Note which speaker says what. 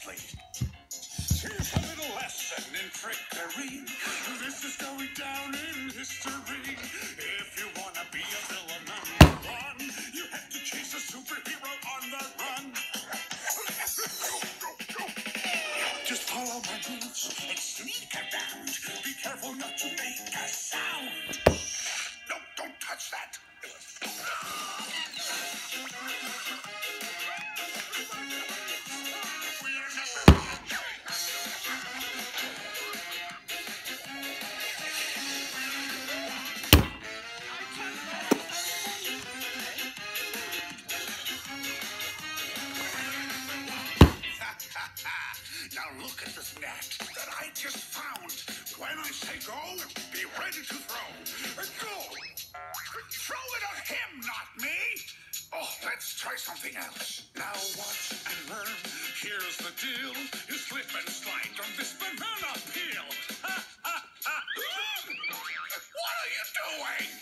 Speaker 1: nicely. Here's a little lesson in trickery. This is going down in history. If you want to be a villain #1, you have to chase a superhero on the run. Just follow my moves and sneak around. Be careful not to make a sound. No, don't touch that. Now look at this net that I just found. When I say go, be ready to throw. Go! Throw it at him, not me! Oh, let's try something else. Now watch and learn. Here's the deal. You slip and slide on this banana peel. What are you doing?